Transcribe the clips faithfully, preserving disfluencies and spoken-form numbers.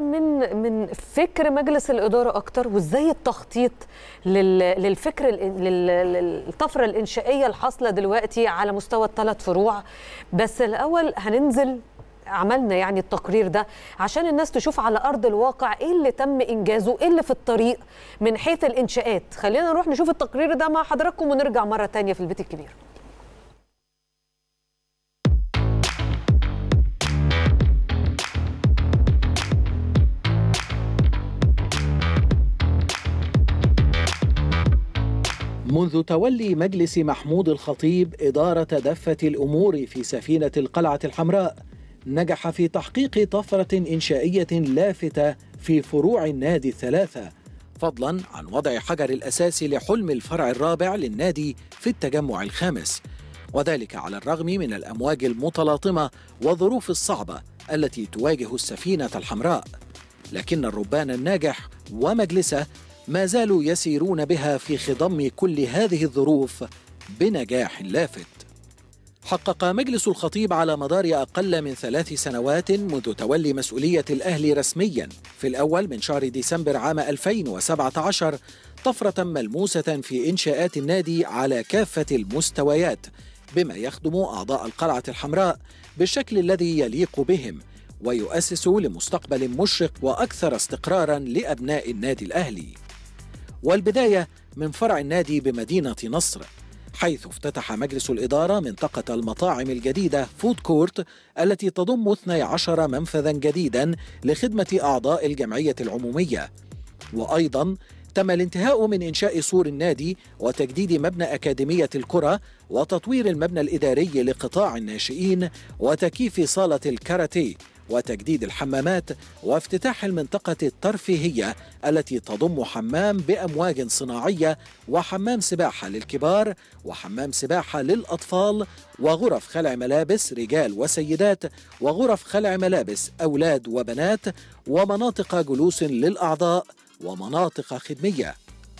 من من فكر مجلس الإدارة أكتر، وإزاي التخطيط للفكر للطفرة الإنشائية الحاصلة دلوقتي على مستوى الثلاث فروع. بس الأول هننزل عملنا يعني التقرير ده عشان الناس تشوف على أرض الواقع إيه اللي تم إنجازه، إيه اللي في الطريق من حيث الإنشاءات. خلينا نروح نشوف التقرير ده مع حضراتكم ونرجع مرة تانية في البيت الكبير. منذ تولي مجلس محمود الخطيب إدارة دفة الأمور في سفينة القلعة الحمراء، نجح في تحقيق طفرة إنشائية لافتة في فروع النادي الثلاثة، فضلا عن وضع حجر الأساس لحلم الفرع الرابع للنادي في التجمع الخامس، وذلك على الرغم من الأمواج المتلاطمة والظروف الصعبة التي تواجه السفينة الحمراء. لكن الربان الناجح ومجلسه ما زالوا يسيرون بها في خضم كل هذه الظروف بنجاح لافت. حقق مجلس الخطيب على مدار أقل من ثلاث سنوات منذ تولي مسؤولية الأهلي رسميا في الأول من شهر ديسمبر عام ألفين وسبعة عشر طفرة ملموسة في إنشاءات النادي على كافة المستويات، بما يخدم أعضاء القلعة الحمراء بالشكل الذي يليق بهم ويؤسس لمستقبل مشرق وأكثر استقرارا لأبناء النادي الأهلي. والبداية من فرع النادي بمدينة نصر، حيث افتتح مجلس الإدارة منطقة المطاعم الجديدة فود كورت التي تضم اثني عشر منفذا جديدا لخدمة أعضاء الجمعية العمومية. وأيضا تم الانتهاء من إنشاء سور النادي وتجديد مبنى أكاديمية الكرة وتطوير المبنى الإداري لقطاع الناشئين وتكييف صالة الكاراتيه وتجديد الحمامات وافتتاح المنطقة الترفيهية التي تضم حمام بأمواج صناعية وحمام سباحة للكبار وحمام سباحة للأطفال وغرف خلع ملابس رجال وسيدات وغرف خلع ملابس أولاد وبنات ومناطق جلوس للأعضاء ومناطق خدمية.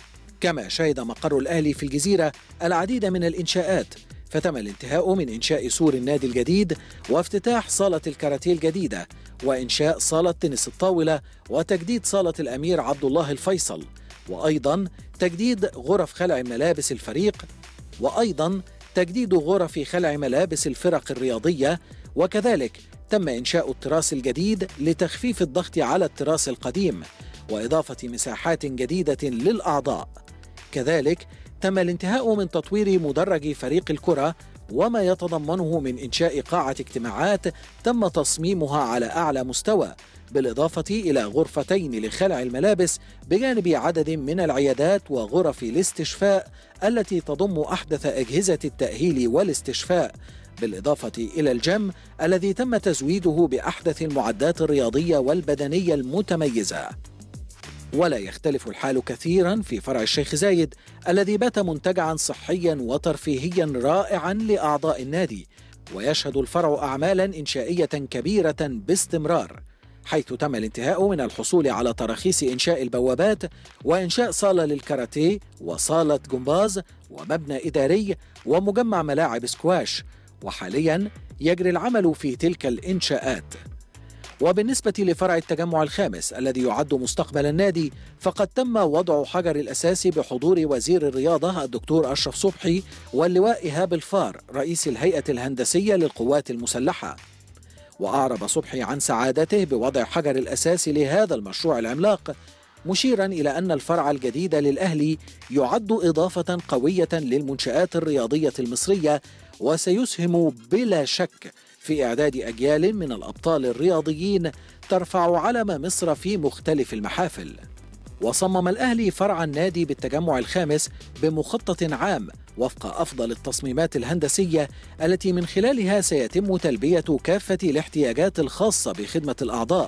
كما شهد مقر الأهلي في الجزيرة العديد من الإنشاءات، فتم الانتهاء من إنشاء سور النادي الجديد وافتتاح صالة الكاراتيه الجديدة وإنشاء صالة تنس الطاولة وتجديد صالة الأمير عبد الله الفيصل، وأيضا تجديد غرف خلع ملابس الفريق، وأيضا تجديد غرف خلع ملابس الفرق الرياضية. وكذلك تم إنشاء التراس الجديد لتخفيف الضغط على التراس القديم وإضافة مساحات جديدة للأعضاء. كذلك تم الانتهاء من تطوير مدرج فريق الكرة وما يتضمنه من إنشاء قاعة اجتماعات تم تصميمها على أعلى مستوى، بالإضافة إلى غرفتين لخلع الملابس بجانب عدد من العيادات وغرف الاستشفاء التي تضم أحدث أجهزة التأهيل والاستشفاء، بالإضافة إلى الجيم الذي تم تزويده بأحدث المعدات الرياضية والبدنية المتميزة. ولا يختلف الحال كثيرا في فرع الشيخ زايد الذي بات منتجعا صحيا وترفيهيا رائعا لأعضاء النادي، ويشهد الفرع أعمالا إنشائية كبيرة باستمرار، حيث تم الانتهاء من الحصول على تراخيص إنشاء البوابات وإنشاء صالة للكاراتيه وصالة جمباز ومبنى إداري ومجمع ملاعب سكواش، وحاليا يجري العمل في تلك الإنشاءات. وبالنسبة لفرع التجمع الخامس الذي يعد مستقبل النادي، فقد تم وضع حجر الأساس بحضور وزير الرياضة الدكتور أشرف صبحي واللواء إيهاب الفار رئيس الهيئة الهندسية للقوات المسلحة. وأعرب صبحي عن سعادته بوضع حجر الأساس لهذا المشروع العملاق، مشيرا إلى أن الفرع الجديد للأهلي يعد إضافة قوية للمنشآت الرياضية المصرية، وسيسهم بلا شك في إعداد أجيال من الأبطال الرياضيين ترفع علم مصر في مختلف المحافل. وصمم الأهلي فرع النادي بالتجمع الخامس بمخطط عام وفق أفضل التصميمات الهندسية التي من خلالها سيتم تلبية كافة الاحتياجات الخاصة بخدمة الأعضاء.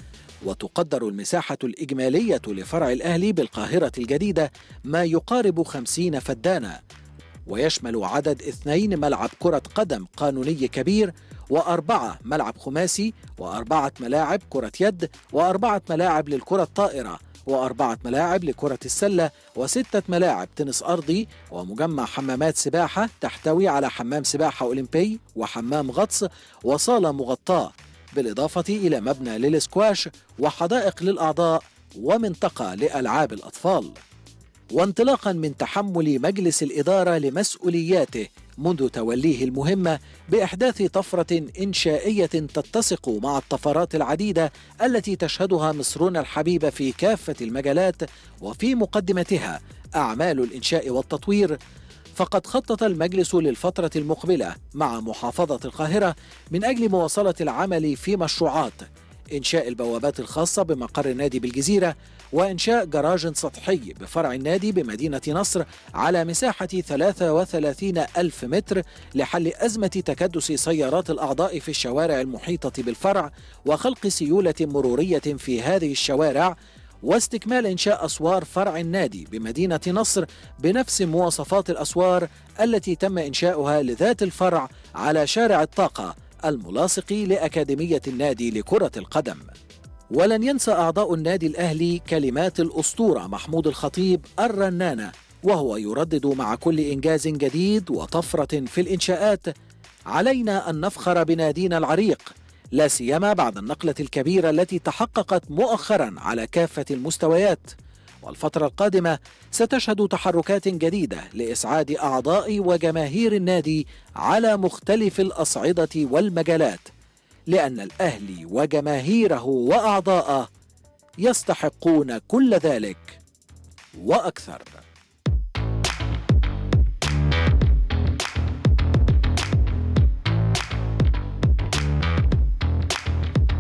وتقدر المساحة الإجمالية لفرع الأهلي بالقاهرة الجديدة ما يقارب خمسين فدانا، ويشمل عدد اثنين ملعب كرة قدم قانوني كبير، وأربعة ملعب خماسي، وأربعة ملاعب كرة يد، وأربعة ملاعب للكرة الطائرة، وأربعة ملاعب لكرة السلة، وستة ملاعب تنس أرضي، ومجمع حمامات سباحة تحتوي على حمام سباحة أولمبي وحمام غطس وصالة مغطاة، بالإضافة إلى مبنى للسكواش وحدائق للأعضاء ومنطقة لألعاب الأطفال. وانطلاقا من تحمل مجلس الإدارة لمسؤولياته منذ توليه المهمة بإحداث طفرة إنشائية تتسق مع الطفرات العديدة التي تشهدها مصرنا الحبيبة في كافة المجالات وفي مقدمتها أعمال الإنشاء والتطوير، فقد خطط المجلس للفترة المقبلة مع محافظة القاهرة من أجل مواصلة العمل في مشروعات إنشاء البوابات الخاصة بمقر النادي بالجزيرة، وإنشاء جراج سطحي بفرع النادي بمدينة نصر على مساحة ثلاثة وثلاثين ألف متر لحل أزمة تكدس سيارات الأعضاء في الشوارع المحيطة بالفرع وخلق سيولة مرورية في هذه الشوارع، واستكمال إنشاء أسوار فرع النادي بمدينة نصر بنفس مواصفات الأسوار التي تم إنشاؤها لذات الفرع على شارع الطاقة الملاصق لأكاديمية النادي لكرة القدم. ولن ينسى أعضاء النادي الأهلي كلمات الأسطورة محمود الخطيب الرنانة وهو يردد مع كل إنجاز جديد وطفرة في الإنشاءات: علينا أن نفخر بنادينا العريق، لا سيما بعد النقلة الكبيرة التي تحققت مؤخرا على كافة المستويات. والفترة القادمة ستشهد تحركات جديدة لإسعاد أعضاء وجماهير النادي على مختلف الأصعدة والمجالات، لأن الأهلي وجماهيره وأعضاءه يستحقون كل ذلك وأكثر.